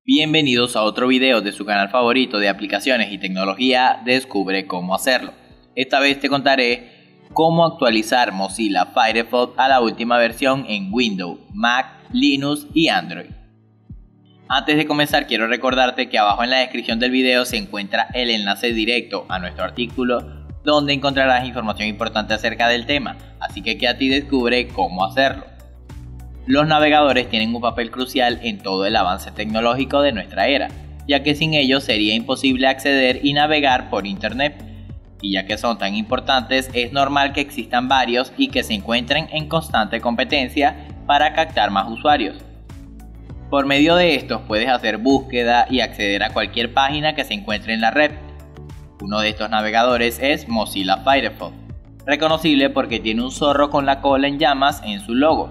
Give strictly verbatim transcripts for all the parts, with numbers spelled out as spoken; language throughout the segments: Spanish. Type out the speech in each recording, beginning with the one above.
Bienvenidos a otro video de su canal favorito de aplicaciones y tecnología. Descubre cómo hacerlo. Esta vez te contaré cómo actualizar Mozilla Firefox a la última versión en Windows, Mac, Linux y Android. Antes de comenzar, quiero recordarte que abajo en la descripción del video se encuentra el enlace directo a nuestro artículo, donde encontrarás información importante acerca del tema, así que quédate y descubre cómo hacerlo. Los navegadores tienen un papel crucial en todo el avance tecnológico de nuestra era, ya que sin ellos sería imposible acceder y navegar por internet. Y ya que son tan importantes, es normal que existan varios y que se encuentren en constante competencia para captar más usuarios. Por medio de estos puedes hacer búsqueda y acceder a cualquier página que se encuentre en la red. Uno de estos navegadores es Mozilla Firefox, reconocible porque tiene un zorro con la cola en llamas en su logo.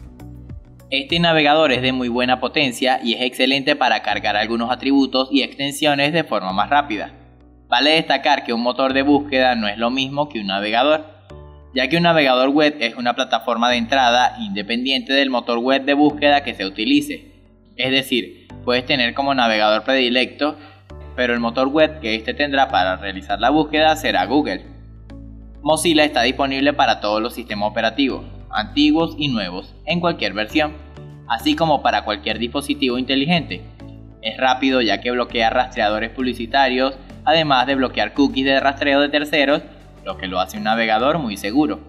Este navegador es de muy buena potencia y es excelente para cargar algunos atributos y extensiones de forma más rápida. Vale destacar que un motor de búsqueda no es lo mismo que un navegador, ya que un navegador web es una plataforma de entrada independiente del motor web de búsqueda que se utilice. Es decir, puedes tener como navegador predilecto, pero el motor web que este tendrá para realizar la búsqueda será Google. Mozilla está disponible para todos los sistemas operativos, antiguos y nuevos, en cualquier versión, así como para cualquier dispositivo inteligente. Es rápido ya que bloquea rastreadores publicitarios, además de bloquear cookies de rastreo de terceros, lo que lo hace un navegador muy seguro.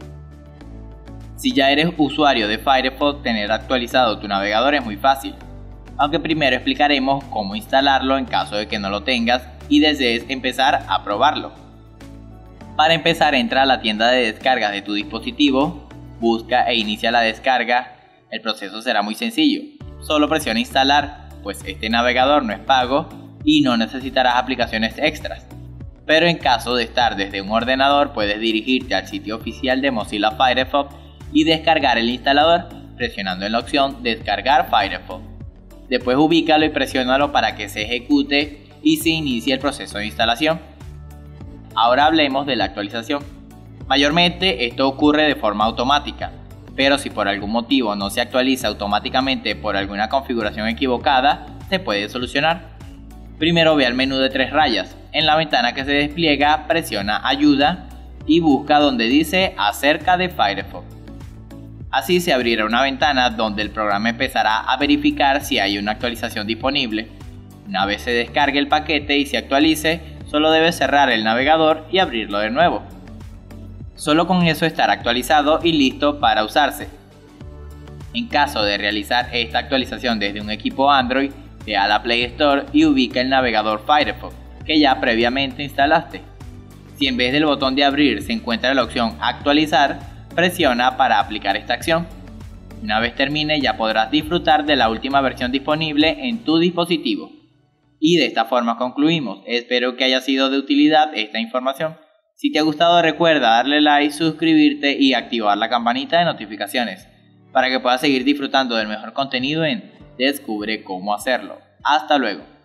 Si ya eres usuario de Firefox, tener actualizado tu navegador es muy fácil, aunque primero explicaremos cómo instalarlo en caso de que no lo tengas y desees empezar a probarlo. Para empezar, entra a la tienda de descargas de tu dispositivo, busca e inicia la descarga. El proceso será muy sencillo, solo presiona instalar, pues este navegador no es pago y no necesitarás aplicaciones extras. Pero en caso de estar desde un ordenador, puedes dirigirte al sitio oficial de Mozilla Firefox y descargar el instalador presionando en la opción Descargar Firefox. Después ubícalo y presiónalo para que se ejecute y se inicie el proceso de instalación. Ahora hablemos de la actualización. Mayormente esto ocurre de forma automática, pero si por algún motivo no se actualiza automáticamente por alguna configuración equivocada, se puede solucionar. Primero ve al menú de tres rayas. En la ventana que se despliega, presiona Ayuda y busca donde dice Acerca de Firefox. Así se abrirá una ventana donde el programa empezará a verificar si hay una actualización disponible. Una vez se descargue el paquete y se actualice, solo debes cerrar el navegador y abrirlo de nuevo. Solo con eso estará actualizado y listo para usarse. En caso de realizar esta actualización desde un equipo Android, ve a la Play Store y ubica el navegador Firefox que ya previamente instalaste. Si en vez del botón de abrir se encuentra la opción actualizar, presiona para aplicar esta acción. Una vez termine, ya podrás disfrutar de la última versión disponible en tu dispositivo. Y de esta forma concluimos. Espero que haya sido de utilidad esta información. Si te ha gustado, recuerda darle like, suscribirte y activar la campanita de notificaciones para que puedas seguir disfrutando del mejor contenido en Descubre cómo hacerlo. Hasta luego.